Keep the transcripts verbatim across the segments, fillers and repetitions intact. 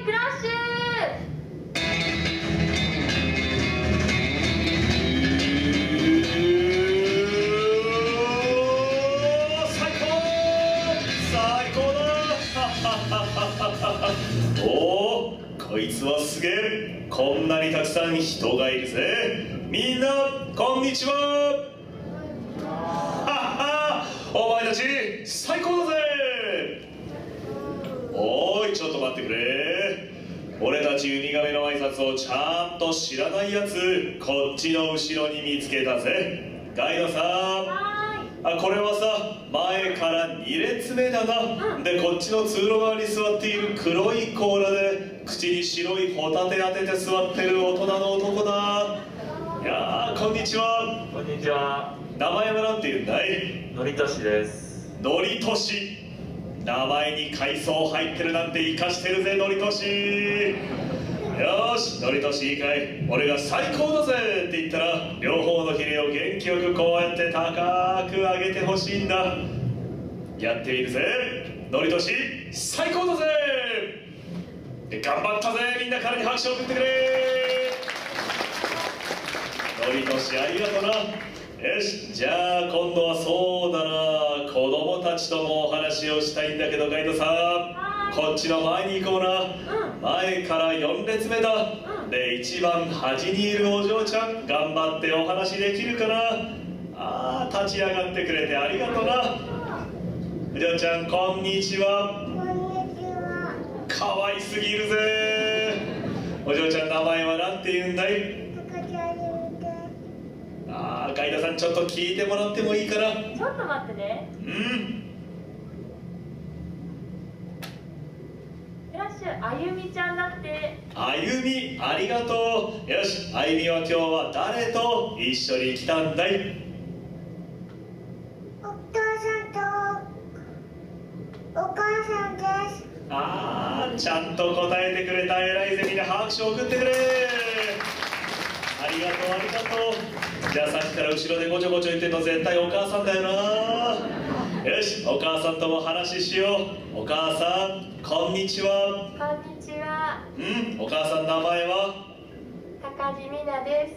クラッシュ。 おお、こいつはすげえ。こんなにたくさん人がいるぜ。みんなこんにちは。はっは、お前たち最高だぜ。おい、ちょっと待ってくれ。俺たちウミガメの挨拶をちゃんと知らないやつ、こっちの後ろに見つけたぜ。ガイドさん、あ、これはさ、前からに列目だな、うん、でこっちの通路側に座っている黒い甲羅で口に白いホタテ当てて座ってる大人の男だ。いやー、こんにちは。 こんにちは。 名前は何て言うんだい？ のりとしです。 のりとし、名前に海藻入ってるなんて生かしてるぜ、のりとし。よし、のりとしいいかい。俺が最高だぜって言ったら、両方のヒレを元気よくこうやって高く上げてほしいんだ。やってみるぜ。のりとし最高だぜ。頑張ったぜ。みんな彼に拍手を送ってくれ。のりとしありがとうな。よし、じゃあ今度はそうだな、子供たちともお話をしたいんだけど、ガイドさん、こっちの前に行こうな、うん、前からよん列目だ、うん、で一番端にいるお嬢ちゃん、頑張ってお話できるかな。ああ、立ち上がってくれてありがとうな。お嬢ちゃん、こんにちは。 こんにちは。 かわいすぎるぜ。お嬢ちゃん、名前は何て言うんだい？ああ、ガイドさん、ちょっと聞いてもらってもいいかな。 ちょっと待ってね。 うん。 クラッシュ、あゆみちゃんだって。 あゆみ、ありがとう。よし、あゆみは今日は誰と一緒に来たんだい？ お父さんとお母さんです。 ああ、ちゃんと答えてくれた。偉いぜ。みんな拍手を送ってくれ。ありがとう、ありがとう。じゃあさっきから後ろでごちょごちょ言ってるの絶対お母さんだよな。よし、お母さんとも話しよう。お母さん、こんにちは。 こんにちは。 うん、お母さん、名前は？ 高地みなです。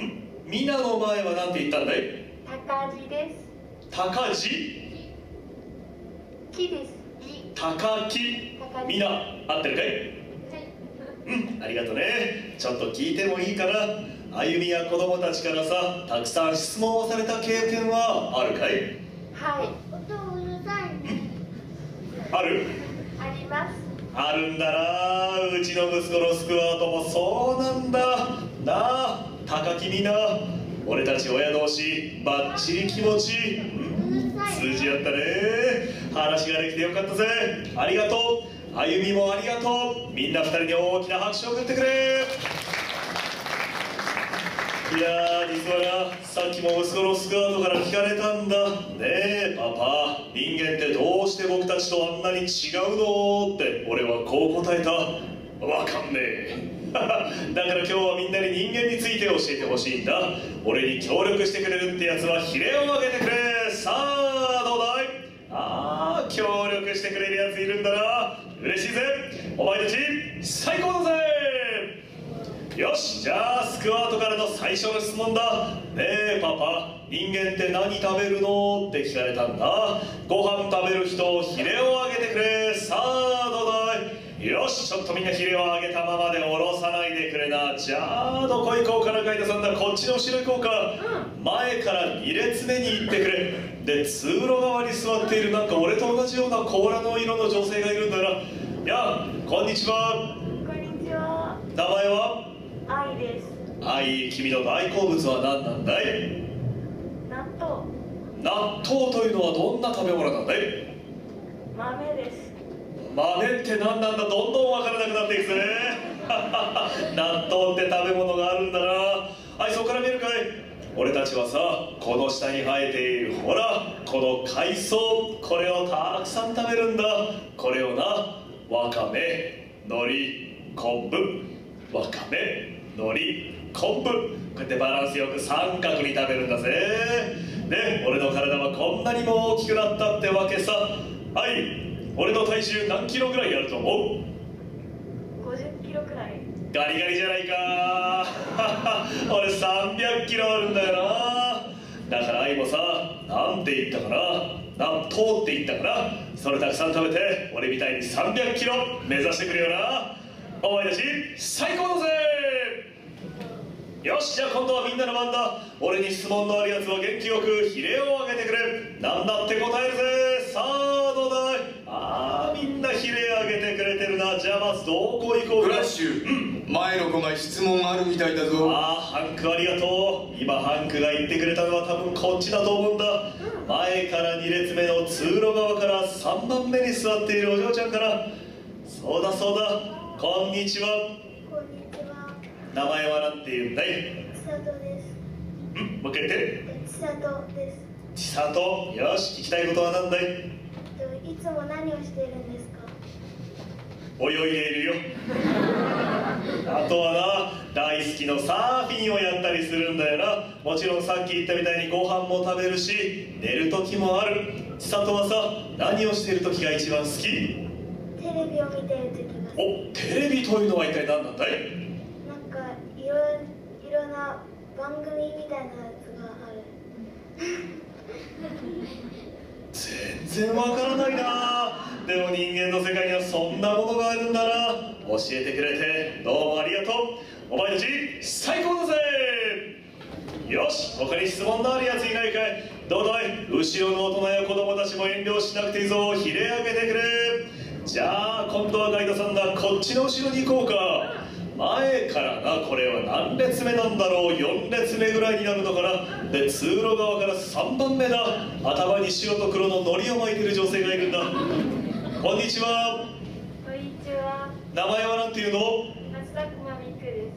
ん、みなの前は何て言ったんだい？ 高地です。 高地？ 木です。 高木。みな、合ってるかい？はい。うん、ありがとうね。ちょっと聞いてもいいかな。あゆみや子供たちからさ、たくさん質問をされた経験はあるかい？ はい。 音うるさいね。 ある？ あります。 あるんだな。うちの息子のスクワートもそうなんだ。なあ、高木みな。俺たち親同士、バッチリ気持ちいい。うん、通じ合ったね。話ができてよかったぜ。ありがとう。あゆみもありがとう。みんな二人に大きな拍手を送ってくれ。いやー、実はな、さっきも息子のスクワートから聞かれたんだ。ねえパパ、人間ってどうして僕たちとあんなに違うのって。俺はこう答えた。わかんねえ。だから今日はみんなに人間について教えてほしいんだ。俺に協力してくれるってやつはヒレを上げてくれ。さあどうだい？ああ、協力してくれるやついるんだな。嬉しいぜ。お前たち最高だぜ。よし、じゃあスクワートからの最初の質問だ。ねえパパ、人間って何食べるのって聞かれたんだ。ご飯食べる人、ヒレを上げてくれ。さあどうだい？よし、ちょっとみんなヒレを上げたままで下ろさないでくれな。じゃあどこ行こうかな。ガイドさんだ、こっちの後ろ行こうか。うん、前からに列目に行ってくれ。で、通路側に座っているなんか俺と同じような甲羅の色の女性がいるんだな。やあ、こんにちは。 こんにちは。 名前は？ 愛です。 愛、君の大好物は何なんだい？ 納豆。 納豆というのはどんな食べ物なんだい？ 豆です。 豆って何なんだ。どんどん分からなくなっていくぜ。納豆って食べ物があるんだな。はい、そこから見るかい？俺たちはさ、この下に生えているほらこの海藻、これをたくさん食べるんだ。これをな、わかめ、海苔、昆布、わかめ、海苔、昆布、こうやってバランスよく三角に食べるんだぜ。で、俺の体はこんなにも大きくなったってわけさ。はい、俺の体重何キロぐらいあると思う？ ごじガリガリじゃないか俺さんびゃくキロあるんだよな。だから愛もさ、なんて言ったかな、なんとって言ったかな、それたくさん食べて俺みたいにさんびゃくキロ目指してくれよな。お前たち最高だぜ。よし、じゃあ今度はみんなの番だ。俺に質問のあるやつは元気よく比例を上げてくれ。なんだって答えるぜ。さあどうだい。ああ、みんな比例上げてくれてるな。じゃあまずどこ行こうか。 フラッシュ、うん、前の子が質問あるみたいだぞ。 ああ、ハンクありがとう。今ハンクが言ってくれたのは多分こっちだと思うんだ。前からに列目の通路側からさんばんめに座っているお嬢ちゃんから。そうだそうだ、こんにちは。 こんにちは。 名前は何て言うんだい。 千里です。 ん、もう一回言って。 千里です。 千里、よし、聞きたいことは何だい。 いつも何をしているんですか。 泳いでいるよあとはな、大好きのサーフィンをやったりするんだよな。もちろんさっき言ったみたいにご飯も食べるし寝る時もある。千里はさ、何をしている時が一番好き。 テレビを見ている時が好き。 お、テレビというのは一体何なんだい。 なんかいろいろな番組みたいなやつがある全然わからないな。でも人間の世界にはそんなものがあるんだな。教えてくれてどうもありがとう。お前たち最高だぜ。よし、他に質問のあるやついないかい。どうだい。後ろの大人や子供たちも遠慮しなくていいぞ。比例上げてくれ。じゃあ今度はガイドさんだ。こっちの後ろに行こうか。前からな、これは何列目なんだろう。よん列目ぐらいになるのかな。で、通路側からさんばんめだ。頭に白と黒の糊を巻いてる女性がいるんだ。こんにちは。 こんにちは。 名前は何ていうの。 松田駒みくです。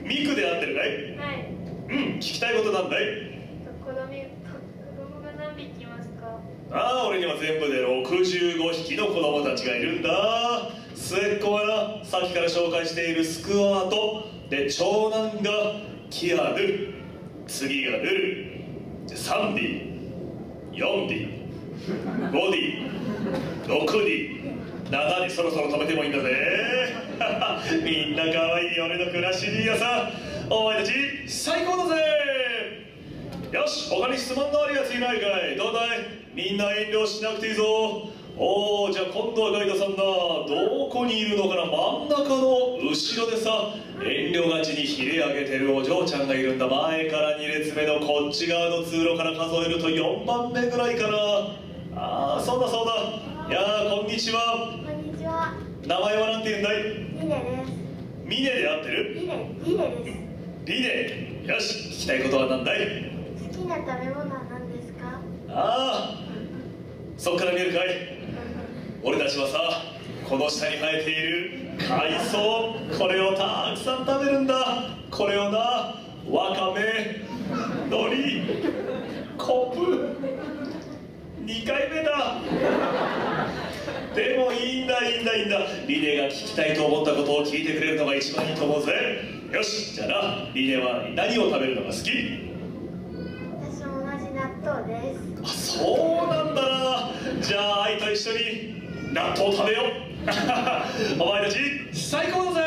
ミクで合ってるかい。 はい。 うん、聞きたいことなんだい。 子供、子供が何匹いますか。 ああ、俺には全部でろくじゅうごひきの子供たちがいるんだ。末っ子はな、さっきから紹介しているスクワートで、長男がキアヌ、次がヌル、さんディ、よんディ、ごディ、ろくディ、ななディ、そろそろ止めてもいいんだぜみんな可愛い俺の暮らしにやさ。お前たち最高だぜ。よし、他に質問のあるやついないかい。どうだい。みんな遠慮しなくていいぞ。おお、じゃあ今度はガイドさんだ。どこにいるのかな。真ん中の後ろでさ、遠慮がちにひれ上げてるお嬢ちゃんがいるんだ。前からに列目のこっち側の通路から数えるとよんばんめぐらいかな。ああ、そうだそうだ。いやー、こんにちは。 こんにちは。 名前は何て言うんだい。 リネです。 ミネで合ってる。 リネ、リネです。 リネ。よし、聞きたいことは何だい。 好きな食べ物は何ですか。 ああ、そっから見えるかい。俺たちはさ、この下に生えている海藻、これをたくさん食べるんだ。これをな、わかめ、海苔、コップ、にかいめだ。でもいいんだいいんだいいんだ。リネが聞きたいと思ったことを聞いてくれるのが一番いいと思うぜ。よし、じゃあな、リネは何を食べるのが好き。 私も同じ納豆です。 あ、そうなんだな。じゃあ愛と一緒に納豆食べようお前たち最高だぜ。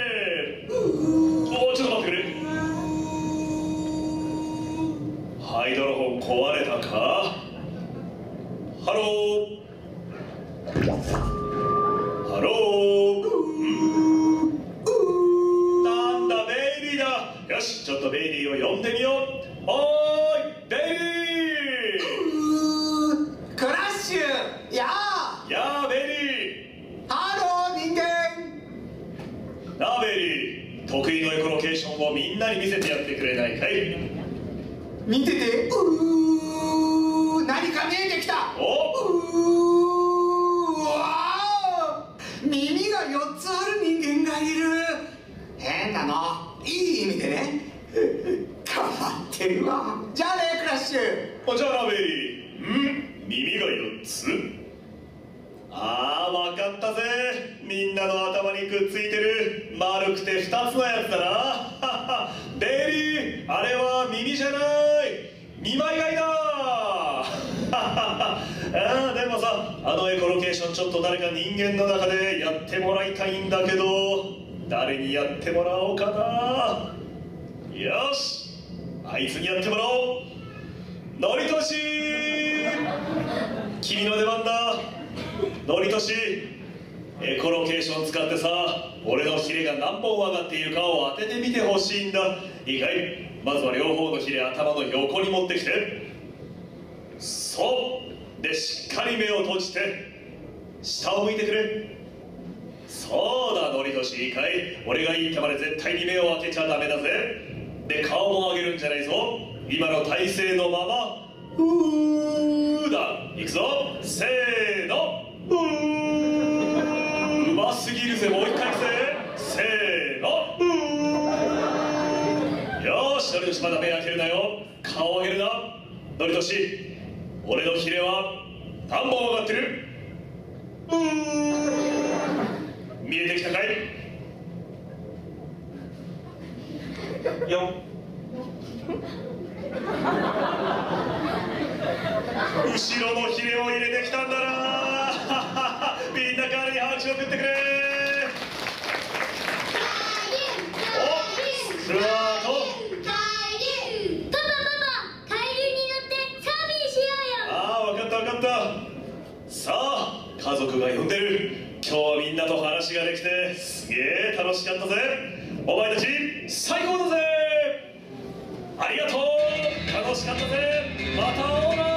おお、ちょっと待ってくれ。ハイドロフォン壊れたか。ハローハロー。なんだ、ベイビーだ。よし、ちょっとベイビーを呼んでみよう。おーい、ベイビー。 クラッシュ、やあ。 やあ、ベイビー。 ハロー、人間。 なあ、ベイビー、得意のエコロケーションをみんなに見せてやってくれないかい。 見てて。うー、何か見えてきた。 おうーわー、耳がよっつある人間がいる。変なの、いい意味でね変わってるわ。じゃあね、クラッシュ。 お、じゃあな、ベイビー。ん、耳がよっつ。ああ、わかったぜ。みんなの頭にくっついてる丸くてふたつのやつだなベイビー、あれは耳じゃない、二枚貝だああ、でもさ、あのエコロケーションちょっと誰か人間の中でやってもらいたいんだけど。 誰にやってもらおうかな。よし、あいつにやってもらおう。のりとし、君の出番だ。のりとし、エコロケーション使ってさ、俺のヒレが何本上がっているかを当ててみてほしいんだ。いいかい？まずは両方のヒレ頭の横に持ってきて、そうで、しっかり目を閉じて下を向いてくれ。そうだ、のりとし、いいかい？俺がいいってまで絶対に目を開けちゃダメだぜ。で、顔も上げるんじゃないぞ。今の体勢のままうーだ。いくぞ、せーの、うー。うますぎるぜ、もう一回いくぜ。せーの、うー。よーし、のりとし、まだ目開けるなよ。顔を上げるな。のりとし、俺のヒレは何本上がってる？うー。見えてきたかい？ よん。 後ろのヒレを入れてきたんだな。みんな彼に拍手を送ってくれ。お、スクワート。 パパパパ、海流に乗ってサーフィンしようよ。 ああ、分かった分かった。さあ、家族が呼んでる。今日はみんなと話ができてすげえ楽しかったぜ。お前たち最高だぜ。ありがとう、楽しかったぜ。また会おうな。